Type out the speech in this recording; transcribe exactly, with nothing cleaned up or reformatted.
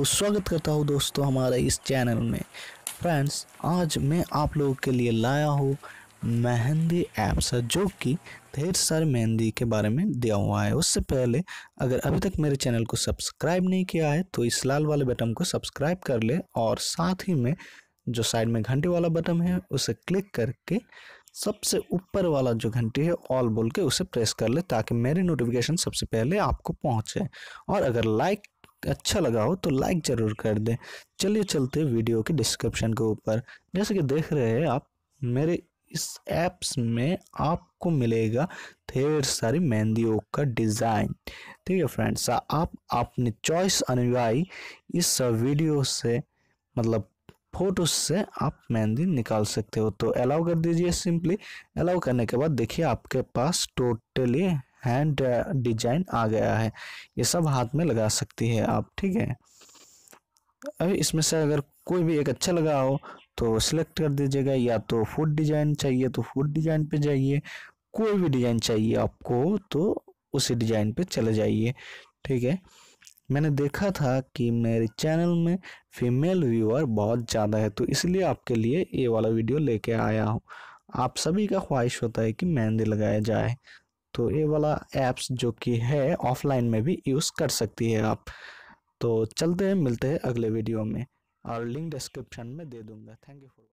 स्वागत करता हूँ दोस्तों हमारे इस चैनल में। फ्रेंड्स, आज मैं आप लोगों के लिए लाया हूँ मेहंदी ऐप्स, जो कि ढेर सारे मेहंदी के बारे में दिया हुआ है। उससे पहले अगर अभी तक मेरे चैनल को सब्सक्राइब नहीं किया है तो इस लाल वाले बटन को सब्सक्राइब कर ले, और साथ ही में जो साइड में घंटे वाला बटन है उसे क्लिक करके सबसे ऊपर वाला जो घंटी है ऑल बोल के उसे प्रेस कर ले, ताकि मेरी नोटिफिकेशन सबसे पहले आपको पहुंचे। और अगर लाइक अच्छा लगा हो तो लाइक जरूर कर दें। चलिए चलते वीडियो के डिस्क्रिप्शन के ऊपर। जैसे कि देख रहे हैं आप, मेरे इस ऐप्स में आपको मिलेगा ढेर सारी मेहंदियों का डिज़ाइन। ठीक है फ्रेंड्स, आप अपनी चॉइस अनुयायी इस वीडियो से मतलब फोटो से आप मेहंदी निकाल सकते हो। तो अलाउ कर दीजिए। सिंपली अलाउ करने के बाद देखिए आपके पास टोटली हैंड डिजाइन आ गया है। ये सब हाथ में लगा सकती है आप। ठीक है, अभी इसमें से अगर कोई भी एक अच्छा लगा हो तो सिलेक्ट कर दीजिएगा, या तो फूड डिजाइन चाहिए तो फूड डिजाइन पे जाइए, कोई भी डिजाइन चाहिए आपको तो उसी डिजाइन पे चले जाइए। ठीक है, मैंने देखा था कि मेरे चैनल में फीमेल व्यूअर बहुत ज़्यादा है, तो इसलिए आपके लिए ये वाला वीडियो लेके आया हूँ। आप सभी का ख्वाहिश होता है कि मेहंदी लगाया जाए, तो ये वाला ऐप्स जो कि है ऑफलाइन में भी यूज़ कर सकती है आप। तो चलते हैं, मिलते हैं अगले वीडियो में, और लिंक डिस्क्रिप्शन में दे दूंगा। Thank you for